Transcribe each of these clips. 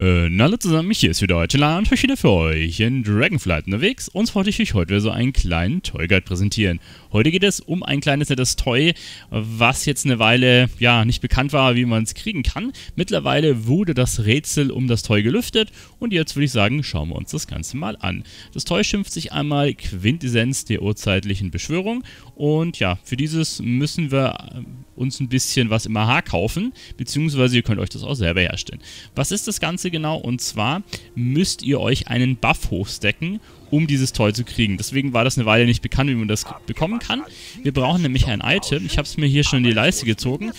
Hallo zusammen, hier ist wieder Telar und ich wieder für euch in Dragonflight unterwegs. Und wollte ich euch heute so einen kleinen Toy Guide präsentieren. Heute geht es um ein kleines nettes Toy, was jetzt eine Weile ja nicht bekannt war, wie man es kriegen kann. Mittlerweile wurde das Rätsel um das Toy gelüftet und jetzt würde ich sagen, schauen wir uns das Ganze mal an. Das Toy schimpft sich einmal Quintessenz der urzeitlichen Beschwörung und ja, für dieses müssen wir uns ein bisschen was im AHA kaufen, beziehungsweise ihr könnt euch das auch selber herstellen. Was ist das Ganze genau? Und zwar müsst ihr euch einen Buff hochstacken, um dieses Toy zu kriegen. Deswegen war das eine Weile nicht bekannt, wie man das bekommen kann. Wir brauchen nämlich ein Item. Ich habe es mir hier schon in die Leiste gezogen.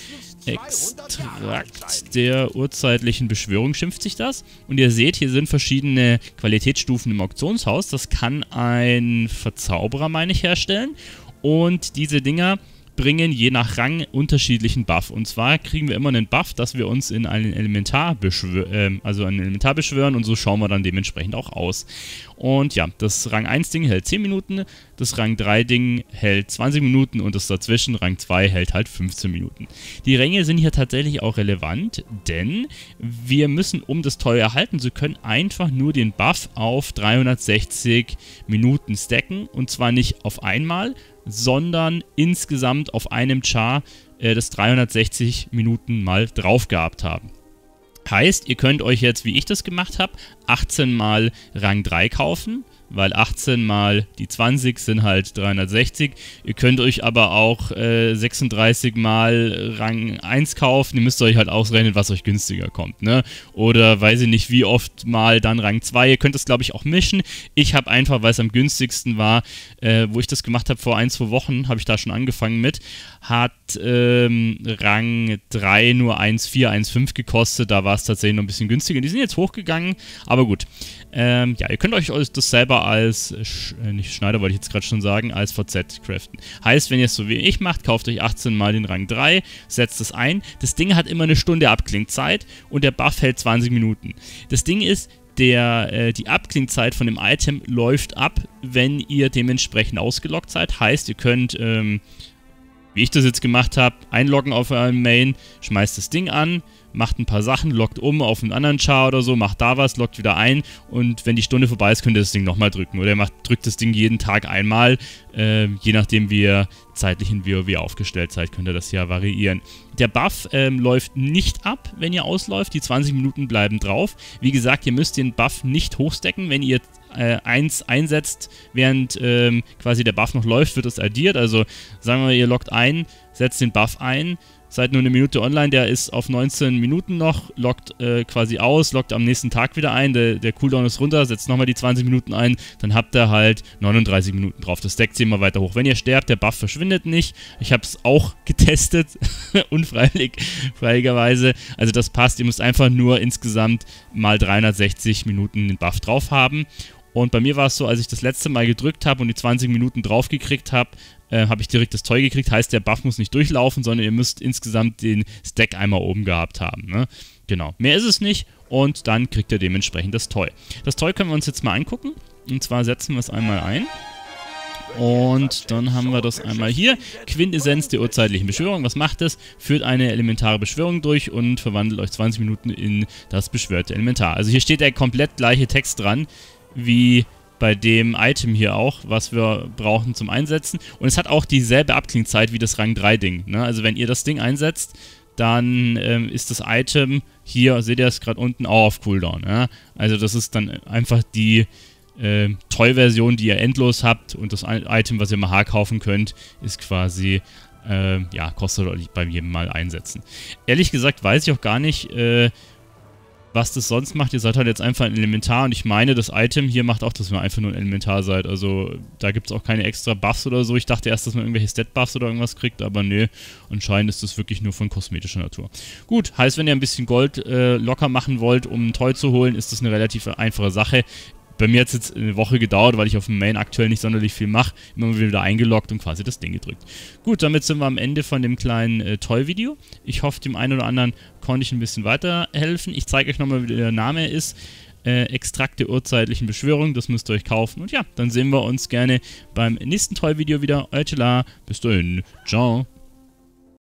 Extrakt der urzeitlichen Beschwörung schimpft sich das. Und ihr seht, hier sind verschiedene Qualitätsstufen im Auktionshaus. Das kann ein Verzauberer, meine ich, herstellen. Und diese Dinger bringen je nach Rang unterschiedlichen Buff. Und zwar kriegen wir immer einen Buff, dass wir uns in einen Elementar beschwören, und so schauen wir dann dementsprechend auch aus. Und ja, das Rang 1 Ding hält 10 Minuten, das Rang 3 Ding hält 20 Minuten und das dazwischen, Rang 2, hält halt 15 Minuten. Die Ränge sind hier tatsächlich auch relevant, denn wir müssen, um das Toy erhalten zu können, einfach nur den Buff auf 360 Minuten stacken und zwar nicht auf einmal, sondern insgesamt auf einem Char das 360 Minuten mal drauf gehabt haben. Heißt, ihr könnt euch jetzt, wie ich das gemacht habe, 18 mal Rang 3 kaufen, weil 18 mal die 20 sind halt 360. Ihr könnt euch aber auch 36 mal Rang 1 kaufen. Ihr müsst euch halt ausrechnen, was euch günstiger kommt, ne? Oder weiß ich nicht, wie oft mal dann Rang 2. Ihr könnt das, glaube ich, auch mischen. Ich habe einfach, weil es am günstigsten war, wo ich das gemacht habe vor 1-2 Wochen, habe ich da schon angefangen mit, hat Rang 3 nur 1,4, 1,5 gekostet. Da war es tatsächlich noch ein bisschen günstiger. Die sind jetzt hochgegangen, aber gut. Ja, ihr könnt euch das selber als, nicht Schneider wollte ich jetzt gerade schon sagen, als VZ craften. Heißt, wenn ihr es so wie ich macht, kauft euch 18 mal den Rang 3, setzt es ein. Das Ding hat immer eine Stunde Abklingzeit und der Buff hält 20 Minuten. Das Ding ist, die Abklingzeit von dem Item läuft ab, wenn ihr dementsprechend ausgeloggt seid. Heißt, ihr könnt, wie ich das jetzt gemacht habe, einloggen auf euren Main, schmeißt das Ding an, macht ein paar Sachen, loggt um auf einen anderen Char oder so, macht da was, loggt wieder ein und wenn die Stunde vorbei ist, könnt ihr das Ding nochmal drücken. Oder ihr drückt das Ding jeden Tag einmal, je nachdem wie ihr zeitlich in WoW aufgestellt seid, könnt ihr das ja variieren. Der Buff läuft nicht ab, wenn ihr ausläuft, die 20 Minuten bleiben drauf. Wie gesagt, ihr müsst den Buff nicht hochstacken, wenn ihr 1 einsetzt, während quasi der Buff noch läuft, wird es addiert. Also sagen wir mal, ihr loggt ein, setzt den Buff ein, seid nur eine Minute online, der ist auf 19 Minuten noch, loggt quasi aus, loggt am nächsten Tag wieder ein, der Cooldown ist runter, setzt nochmal die 20 Minuten ein, dann habt ihr halt 39 Minuten drauf. Das stackt sich immer weiter hoch. Wenn ihr sterbt, der Buff verschwindet nicht. Ich habe es auch getestet, unfreiwilligerweise. Also das passt, ihr müsst einfach nur insgesamt mal 360 Minuten den Buff drauf haben. Und bei mir war es so, als ich das letzte Mal gedrückt habe und die 20 Minuten drauf gekriegt habe, habe ich direkt das Toy gekriegt. Heißt, der Buff muss nicht durchlaufen, sondern ihr müsst insgesamt den Stack einmal oben gehabt haben, ne? Genau, mehr ist es nicht und dann kriegt ihr dementsprechend das Toy. Das Toy können wir uns jetzt mal angucken. Und zwar setzen wir es einmal ein. Und dann haben wir das einmal hier. Quintessenz der urzeitlichen Beschwörung. Was macht es? Führt eine elementare Beschwörung durch und verwandelt euch 20 Minuten in das beschwörte Elementar. Also hier steht der komplett gleiche Text dran, wie bei dem Item hier auch, was wir brauchen zum Einsetzen. Und es hat auch dieselbe Abklingzeit wie das Rang 3 Ding, ne? Also wenn ihr das Ding einsetzt, dann ist das Item hier, seht ihr es gerade unten, auch auf Cooldown. Ja? Also das ist dann einfach die Toy-Version, die ihr endlos habt und das Item, was ihr im AHA kaufen könnt, ist quasi, ja, kostet euch bei jedem Mal einsetzen. Ehrlich gesagt weiß ich auch gar nicht, was das sonst macht. Ihr seid halt jetzt einfach ein Elementar und ich meine, das Item hier macht auch, dass ihr einfach nur ein Elementar seid. Also da gibt es auch keine extra Buffs oder so. Ich dachte erst, dass man irgendwelche Stat-Buffs oder irgendwas kriegt, aber nö, anscheinend ist das wirklich nur von kosmetischer Natur. Gut, heißt, wenn ihr ein bisschen Gold locker machen wollt, um ein Toy zu holen, ist das eine relativ einfache Sache. Bei mir hat es jetzt eine Woche gedauert, weil ich auf dem Main aktuell nicht sonderlich viel mache. Immer wieder eingeloggt und quasi das Ding gedrückt. Gut, damit sind wir am Ende von dem kleinen Toy-Video. Ich hoffe, dem einen oder anderen konnte ich ein bisschen weiterhelfen. Ich zeige euch nochmal, wie der Name ist. Extrakt der urzeitlichen Beschwörung. Das müsst ihr euch kaufen. Und ja, dann sehen wir uns gerne beim nächsten Toy-Video wieder. Euer Telar. Bis dahin. Ciao.